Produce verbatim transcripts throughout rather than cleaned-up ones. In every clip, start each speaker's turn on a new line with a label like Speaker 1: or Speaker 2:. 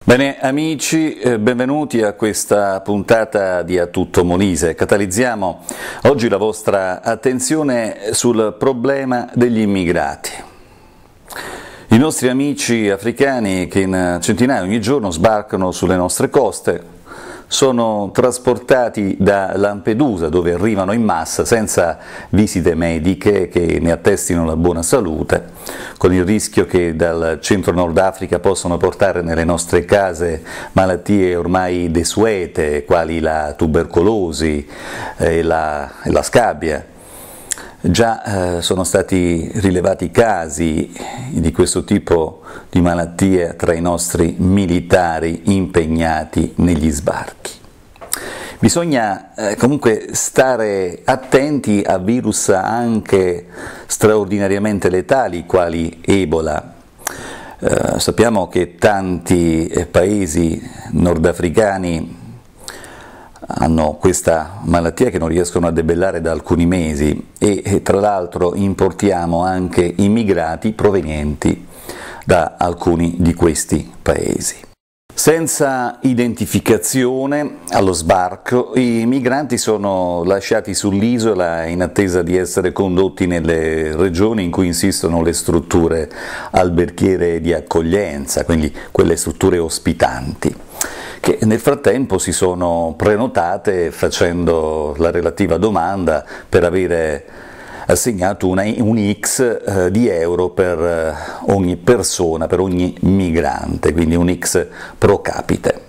Speaker 1: Bene amici, eh, benvenuti a questa puntata di A Tutto Molise. Catalizziamo oggi la vostra attenzione sul problema degli immigrati. I nostri amici africani che in centinaia ogni giorno sbarcano sulle nostre coste sono trasportati da Lampedusa, dove arrivano in massa senza visite mediche che ne attestino la buona salute, con il rischio che dal centro-nord Africa possano portare nelle nostre case malattie ormai desuete, quali la tubercolosi e la, e la scabbia. Già eh, sono stati rilevati casi di questo tipo di malattie tra i nostri militari impegnati negli sbarchi. Bisogna eh, comunque stare attenti a virus anche straordinariamente letali, quali Ebola. Eh, sappiamo che tanti eh, paesi nordafricani hanno questa malattia che non riescono a debellare da alcuni mesi e, e tra l'altro importiamo anche immigrati provenienti da alcuni di questi paesi. Senza identificazione allo sbarco, i migranti sono lasciati sull'isola in attesa di essere condotti nelle regioni in cui insistono le strutture alberghiere di accoglienza, quindi quelle strutture ospitanti, che nel frattempo si sono prenotate facendo la relativa domanda per avere assegnato una, un X eh, di euro per eh, ogni persona, per ogni migrante, quindi un X pro capite.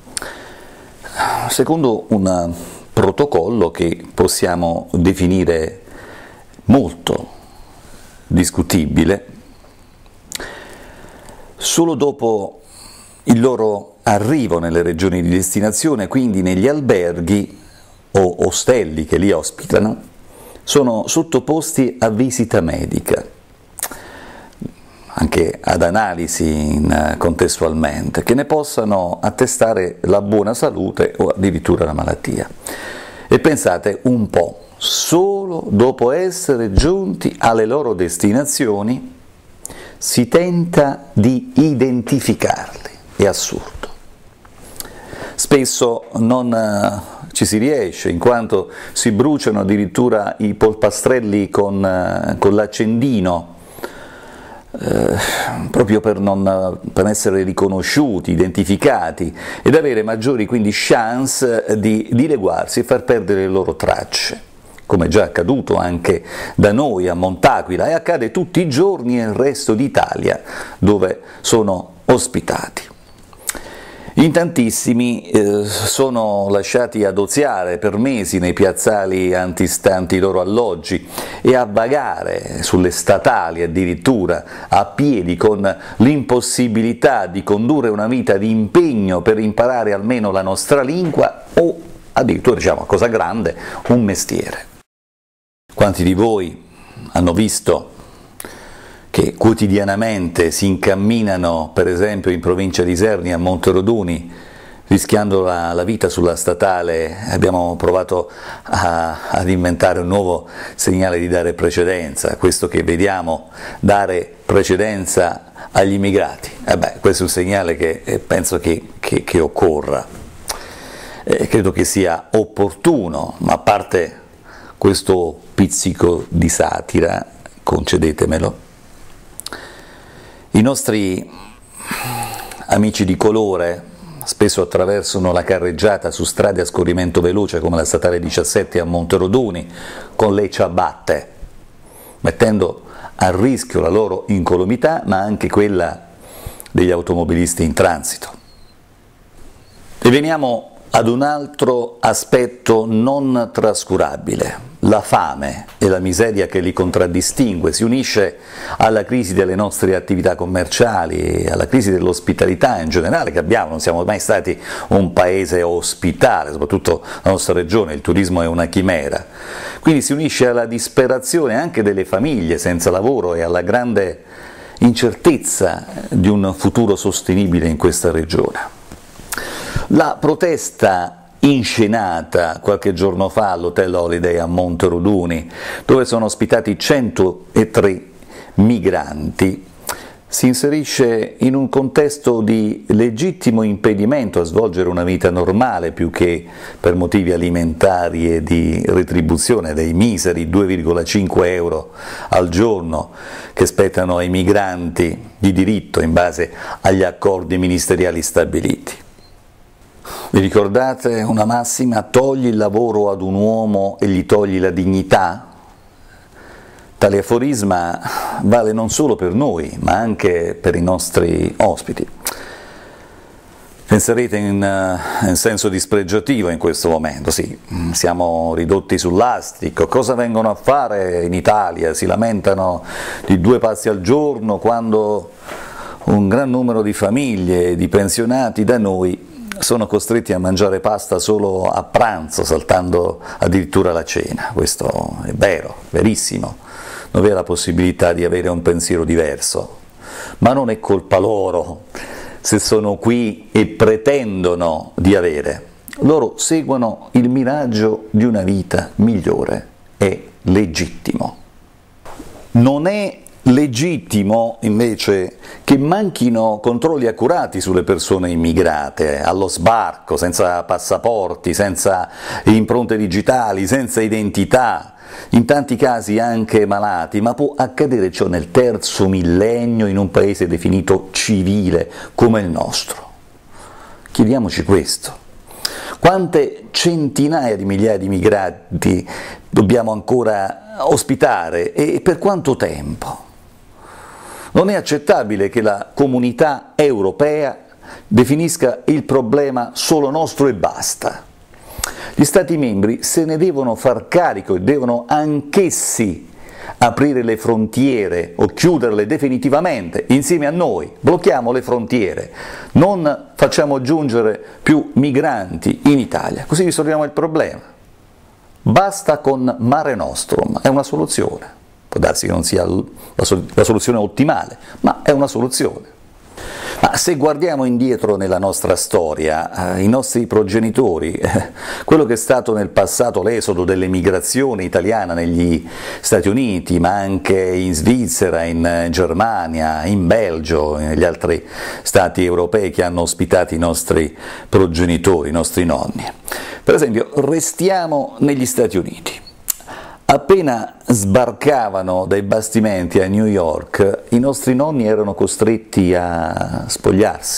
Speaker 1: Secondo un protocollo che possiamo definire molto discutibile, solo dopo il loro arrivo nelle regioni di destinazione, quindi negli alberghi o ostelli che li ospitano, sono sottoposti a visita medica, anche ad analisi in, contestualmente, che ne possano attestare la buona salute o addirittura la malattia. E pensate un po', solo dopo essere giunti alle loro destinazioni si tenta di identificarli, è assurdo. Spesso non uh, ci si riesce, in quanto si bruciano addirittura i polpastrelli con, uh, con l'accendino, uh, proprio per non per essere riconosciuti, identificati, ed avere maggiori quindi chance di dileguarsi e far perdere le loro tracce, come è già accaduto anche da noi a Montaquila, e accade tutti i giorni nel resto d'Italia, dove sono ospitati. In tantissimi eh, sono lasciati ad oziare per mesi nei piazzali antistanti i loro alloggi e a vagare sulle statali addirittura a piedi, con l'impossibilità di condurre una vita di impegno per imparare almeno la nostra lingua o addirittura, diciamo, cosa grande, un mestiere. Quanti di voi hanno visto che quotidianamente si incamminano, per esempio in provincia di Isernia, a Monteroduni, rischiando la, la vita sulla statale? Abbiamo provato a, ad inventare un nuovo segnale di dare precedenza, questo che vediamo, dare precedenza agli immigrati. Eh beh, questo è un segnale che eh, penso che, che, che occorra. Eh, credo che sia opportuno, ma a parte questo pizzico di satira, concedetemelo, i nostri amici di colore spesso attraversano la carreggiata su strade a scorrimento veloce come la statale diciassette a Monteroduni con le ciabatte, mettendo a rischio la loro incolumità ma anche quella degli automobilisti in transito. E veniamo ad un altro aspetto non trascurabile: la fame e la miseria che li contraddistingue si unisce alla crisi delle nostre attività commerciali e alla crisi dell'ospitalità in generale che abbiamo. Non siamo mai stati un paese ospitale, soprattutto la nostra regione, il turismo è una chimera. Quindi si unisce alla disperazione anche delle famiglie senza lavoro e alla grande incertezza di un futuro sostenibile in questa regione. La protesta inscenata qualche giorno fa all'Hotel Holiday a Monteroduni, dove sono ospitati centotré migranti, si inserisce in un contesto di legittimo impedimento a svolgere una vita normale più che per motivi alimentari e di retribuzione dei miseri due virgola cinque euro al giorno che spettano ai migranti di diritto in base agli accordi ministeriali stabiliti. Vi ricordate una massima? Togli il lavoro ad un uomo e gli togli la dignità? Tale aforisma vale non solo per noi, ma anche per i nostri ospiti. Penserete in, in senso dispregiativo in questo momento, sì, siamo ridotti sul lastrico, cosa vengono a fare in Italia? Si lamentano di due pasti al giorno quando un gran numero di famiglie, di pensionati da noi sono costretti a mangiare pasta solo a pranzo, saltando addirittura la cena. Questo è vero, verissimo. Non vi è la possibilità di avere un pensiero diverso, ma non è colpa loro se sono qui e pretendono di avere. Loro seguono il miraggio di una vita migliore, è legittimo. Non è legittimo invece che manchino controlli accurati sulle persone immigrate, allo sbarco, senza passaporti, senza impronte digitali, senza identità, in tanti casi anche malati, ma può accadere ciò nel terzo millennio in un paese definito civile come il nostro. Chiediamoci questo. Quante centinaia di migliaia di migranti dobbiamo ancora ospitare e per quanto tempo? Non è accettabile che la comunità europea definisca il problema solo nostro e basta. Gli Stati membri se ne devono far carico e devono anch'essi aprire le frontiere o chiuderle definitivamente insieme a noi. Blocchiamo le frontiere, non facciamo giungere più migranti in Italia, così risolviamo il problema. Basta con Mare Nostrum, è una soluzione. Può darsi che non sia la soluzione ottimale, ma è una soluzione. Ma se guardiamo indietro nella nostra storia, eh, i nostri progenitori, eh, quello che è stato nel passato l'esodo dell'emigrazione italiana negli Stati Uniti, ma anche in Svizzera, in Germania, in Belgio, e negli altri stati europei che hanno ospitato i nostri progenitori, i nostri nonni. Per esempio, restiamo negli Stati Uniti. Appena sbarcavano dai bastimenti a New York, i nostri nonni erano costretti a spogliarsi,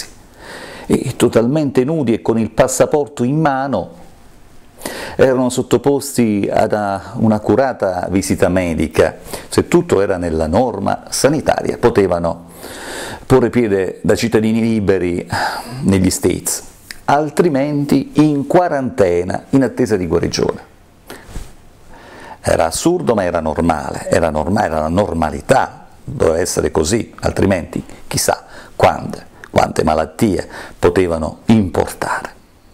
Speaker 1: e totalmente nudi e con il passaporto in mano erano sottoposti ad un'accurata visita medica. Se tutto era nella norma sanitaria, potevano porre piede da cittadini liberi negli States, altrimenti in quarantena in attesa di guarigione. Era assurdo, ma era normale, era normale, era la normalità, doveva essere così, altrimenti chissà quante, quante malattie potevano importare.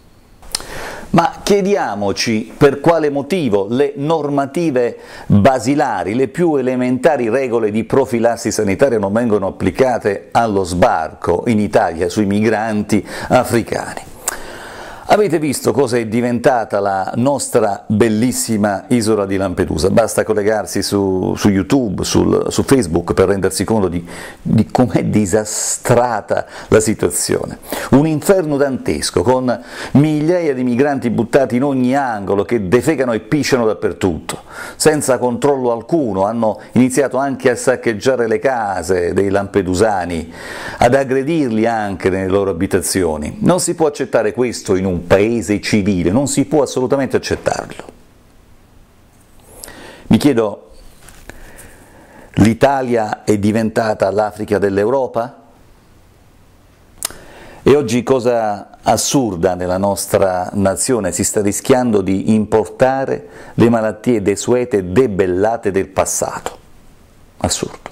Speaker 1: Ma chiediamoci per quale motivo le normative basilari, le più elementari regole di profilassi sanitaria non vengono applicate allo sbarco in Italia sui migranti africani. Avete visto cosa è diventata la nostra bellissima isola di Lampedusa? Basta collegarsi su, su YouTube, sul, su Facebook per rendersi conto di, di com'è disastrata la situazione. Un inferno dantesco, con migliaia di migranti buttati in ogni angolo che defecano e pisciano dappertutto, senza controllo alcuno. Hanno iniziato anche a saccheggiare le case dei lampedusani, ad aggredirli anche nelle loro abitazioni. Non si può accettare questo in un un paese civile, non si può assolutamente accettarlo. Mi chiedo, l'Italia è diventata l'Africa dell'Europa? E oggi, cosa assurda nella nostra nazione, si sta rischiando di importare le malattie desuete e debellate del passato. Assurdo.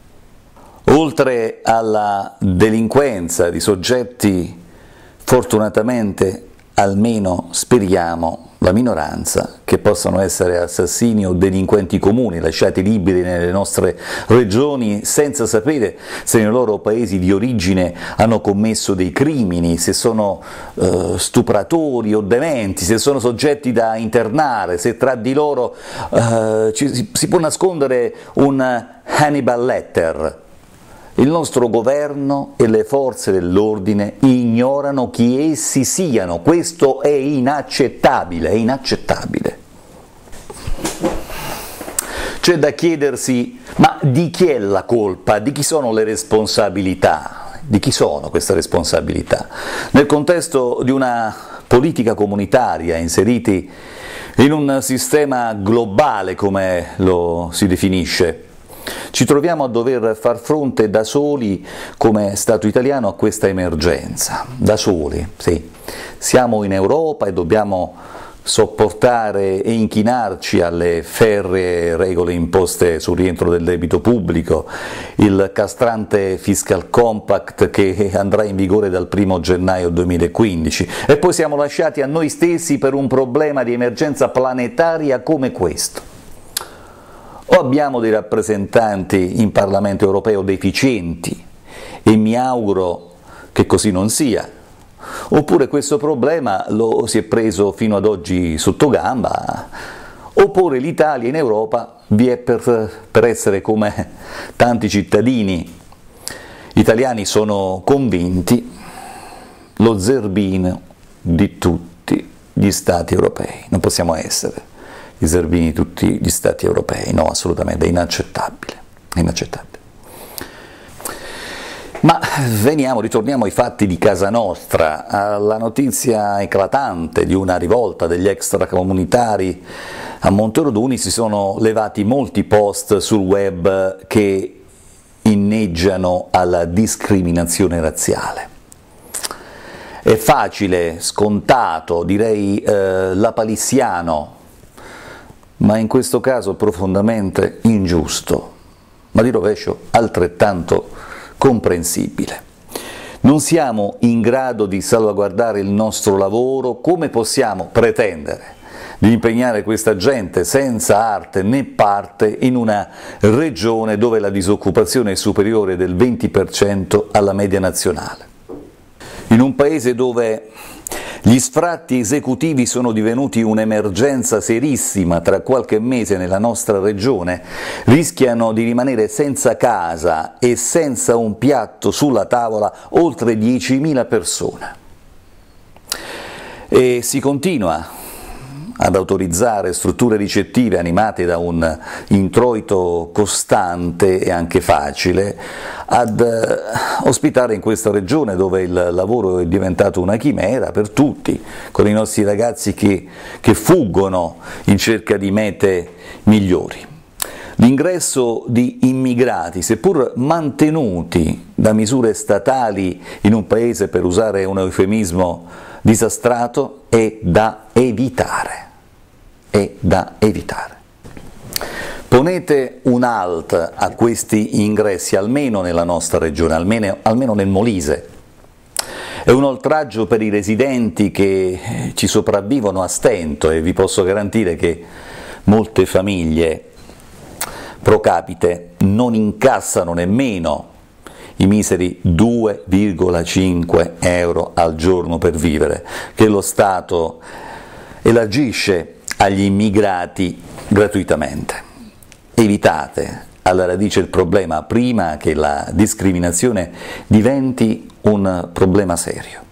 Speaker 1: Oltre alla delinquenza di soggetti, fortunatamente, almeno speriamo, la minoranza, che possano essere assassini o delinquenti comuni, lasciati liberi nelle nostre regioni senza sapere se nei loro paesi di origine hanno commesso dei crimini, se sono eh, stupratori o dementi, se sono soggetti da internare, se tra di loro eh, ci, si può nascondere un Hannibal Lecter. Il nostro governo e le forze dell'ordine ignorano chi essi siano, questo è inaccettabile, è inaccettabile. C'è da chiedersi, ma di chi è la colpa, di chi sono le responsabilità, di chi sono queste responsabilità? Nel contesto di una politica comunitaria inseriti in un sistema globale, come lo si definisce, ci troviamo a dover far fronte da soli, come Stato italiano, a questa emergenza, da soli, sì. Siamo in Europa e dobbiamo sopportare e inchinarci alle ferree regole imposte sul rientro del debito pubblico, il castrante fiscal compact che andrà in vigore dal primo gennaio duemilaquindici, e poi siamo lasciati a noi stessi per un problema di emergenza planetaria come questo. O abbiamo dei rappresentanti in Parlamento europeo deficienti, e mi auguro che così non sia, oppure questo problema lo si è preso fino ad oggi sotto gamba, oppure l'Italia in Europa vi è per, per essere come tanti cittadini italiani sono convinti, lo zerbino di tutti gli Stati europei. Non possiamo essere i zerbini di tutti gli Stati europei, no, assolutamente, è inaccettabile, è inaccettabile. Ma veniamo, ritorniamo ai fatti di casa nostra, alla notizia eclatante di una rivolta degli extracomunitari a Monteroduni. Si sono levati molti post sul web che inneggiano alla discriminazione razziale. È facile, scontato, direi eh, lapalissiano, ma in questo caso profondamente ingiusto, ma di rovescio altrettanto comprensibile. Non siamo in grado di salvaguardare il nostro lavoro, come possiamo pretendere di impegnare questa gente senza arte né parte in una regione dove la disoccupazione è superiore del venti per cento alla media nazionale? In un paese dove gli sfratti esecutivi sono divenuti un'emergenza serissima, tra qualche mese nella nostra regione rischiano di rimanere senza casa e senza un piatto sulla tavola oltre diecimila persone. E si continua ad autorizzare strutture ricettive animate da un introito costante e anche facile, ad eh, ospitare in questa regione dove il lavoro è diventato una chimera per tutti, con i nostri ragazzi che, che fuggono in cerca di mete migliori. L'ingresso di immigrati, seppur mantenuti da misure statali in un paese, per usare un eufemismo disastrato, è da evitare. È da evitare. Ponete un halt a questi ingressi, almeno nella nostra regione, almeno, almeno nel Molise. È un oltraggio per i residenti che ci sopravvivono a stento, e vi posso garantire che molte famiglie pro capite non incassano nemmeno i miseri due virgola cinque euro al giorno per vivere, che lo Stato elargisce agli immigrati gratuitamente. Evitate alla radice il problema prima che la discriminazione diventi un problema serio.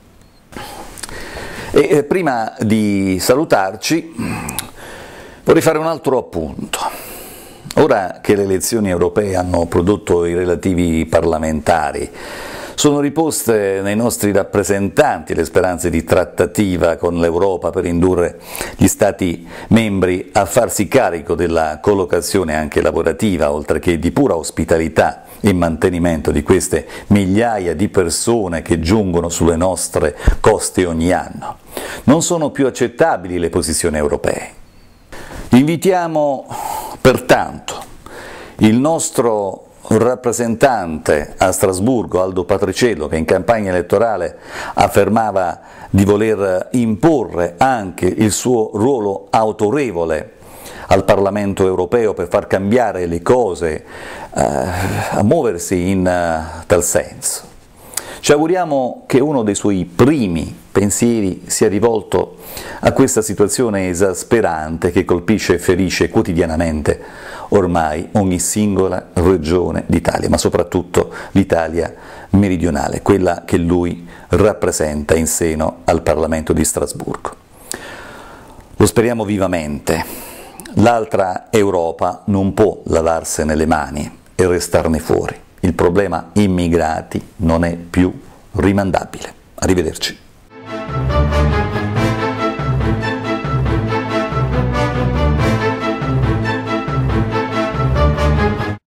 Speaker 1: E prima di salutarci vorrei fare un altro appunto. Ora che le elezioni europee hanno prodotto i relativi parlamentari, sono riposte nei nostri rappresentanti le speranze di trattativa con l'Europa per indurre gli Stati membri a farsi carico della collocazione anche lavorativa, oltre che di pura ospitalità e mantenimento di queste migliaia di persone che giungono sulle nostre coste ogni anno. Non sono più accettabili le posizioni europee. Invitiamo pertanto il nostro rappresentante a Strasburgo, Aldo Patriciello, che in campagna elettorale affermava di voler imporre anche il suo ruolo autorevole al Parlamento europeo per far cambiare le cose, eh, a muoversi in uh, tal senso. Ci auguriamo che uno dei suoi primi pensieri sia rivolto a questa situazione esasperante che colpisce e ferisce quotidianamente ormai ogni singola regione d'Italia, ma soprattutto l'Italia meridionale, quella che lui rappresenta in seno al Parlamento di Strasburgo. Lo speriamo vivamente. L'altra Europa non può lavarsene le mani e restarne fuori. Il problema immigrati non è più rimandabile. Arrivederci.